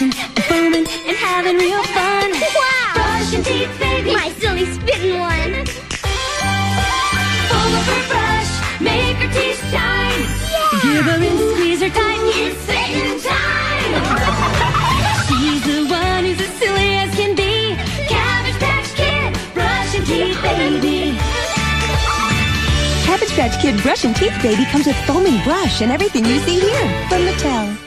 brushing and foaming and having real fun. Wow! Brushing teeth, baby. My silly spitting one. Foam up her brush, make her teeth shine. Yeah! Give her and squeeze her tight. It's spitting time! She's the one who's as silly as can be. Cabbage Patch Kid, brushing teeth, baby. Cabbage Patch Kid Brush and Teeth Baby comes with foaming brush and everything you see here from Mattel.